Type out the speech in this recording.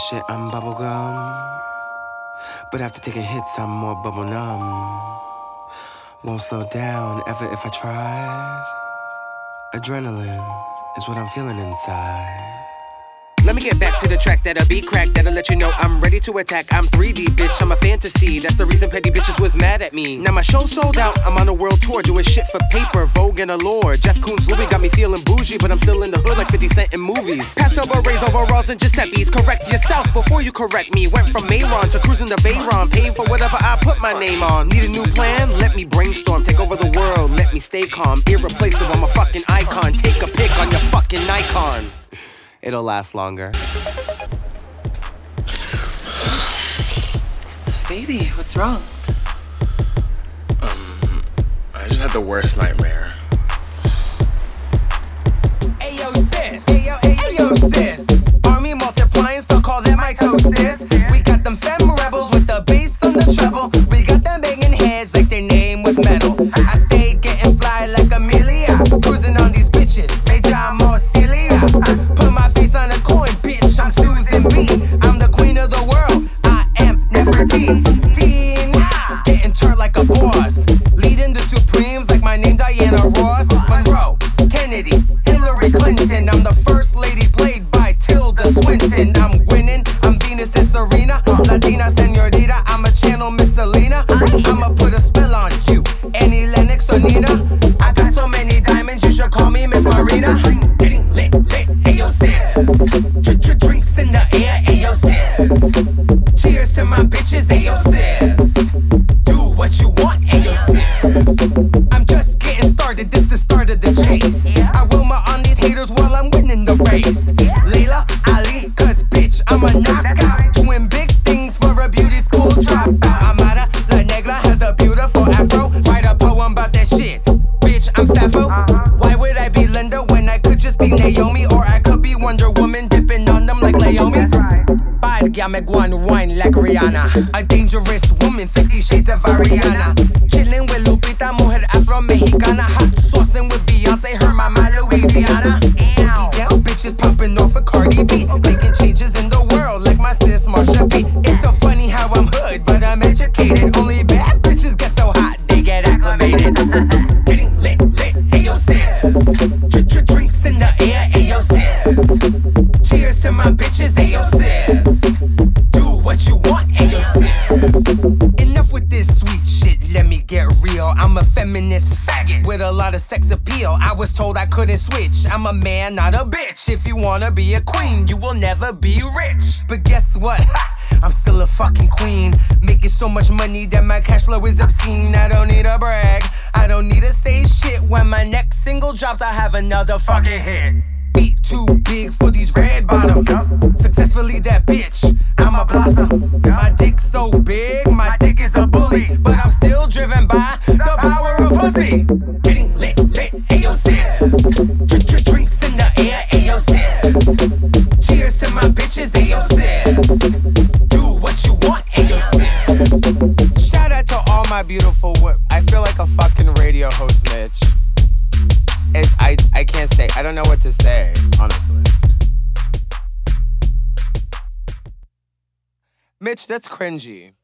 shit, I'm bubblegum. But after taking hits, I'm more bubble numb. Won't slow down ever if I tried. Adrenaline is what I'm feeling inside. Let me get back to the track that'll be cracked, that'll let you know I'm ready to attack. I'm 3D, bitch, I'm a fantasy. That's the reason petty bitches was mad at me. Now my show sold out, I'm on a world tour, doing shit for paper, Vogue and Allure. Jeff Koons Louis got me feeling bougie, but I'm still in the hood like 50 Cent in movies. Pastel berets, overalls, and Giuseppe's. Correct yourself before you correct me. Went from Mayron to cruising to Bayron, paying for whatever I put my name on. Need a new plan? Let me brainstorm, take over the world, let me stay calm. Irreplaceable, I'm a fucking icon. Take a pic on your fucking Nikon. It'll last longer. Baby, what's wrong? I just had the worst nightmare. Ayo sis, ayo sis. Army multiplying, so call that mitosis. We got them femme rebels with the bass on the treble. We got them banging heads like their name was metal. I stayed getting fly like Amelia, cruising on these bitches. They drive more Celia. Put my face on a coin, bitch. I'm Susan B. I'm the queen of the world. I am Nefertiti. Getting turned like a boss. Leading the Supremes like my name Diana Ross. Monroe, Kennedy, Hillary Clinton. I'm the first lady played by Tilda Swinton. I'm winning, I'm Venus and Serena. Latina senorita, I'm a channel Miss Selena. I'ma put a spell on you, Annie Lennox or Nina. I got so many diamonds, you should call me Miss Marina. Getting lit, ayo sis. Drinks in the air, ayo sis. Cheers to my bitches, ayo sis. Do what you want, ayo sis. I'm just getting started, this is start of the chase. I will my on these haters while I'm winning the race. Layla, Ali, cause bitch, I'm a knockout. Doing big things for a beauty school dropout. Amara, La Negra has a beautiful afro. Write a poem about that shit, bitch, I'm Sappho. Why would I be Linda when I could just be Naomi? Or I could be Wonder Woman dipping on them like Naomi. Bad gal make one wine like Rihanna. A dangerous woman, 50 shades of Ariana. Chillin' with Lupita, mujer Afro-Mexicana. Hot saucing with Beyonce, her mama Louisiana. Boogie down, bitches popping off a Cardi B. Making changes in the world like my sis Marsha P. It's so funny how I'm hood, but I'm educated. Only bad bitches get so hot, they get acclimated. Getting lit, ayo sis. Drinks in the air, ayo sis. Cheers to my bitches, ayo sis. Do what you want, ayo sis. Enough with this sweet shit, let me get real. I'm a feminist faggot with a lot of sex appeal. I was told I couldn't switch. I'm a man, not a bitch. If you wanna be a queen, you will never be rich. But guess what? I'm still a fucking queen. Making so much money that my cash flow is obscene. I don't need to brag, I don't need to say shit. When my next single drops, I have another fucking hit. Feet too big for these red bottoms. Successfully that bitch, I'm a blossom. My dick's so big, my dick is a bully. But I'm still driven by the power of pussy. Getting lit, ayo sis. Drinks in the air, ayo sis. Cheers to my bitches, ayo sis. Do what you want, ayo sis. Shout out to all my beautiful I feel like a fucking radio host, Mitch. I can't say, I don't know what to say, honestly. Mitch, that's cringy.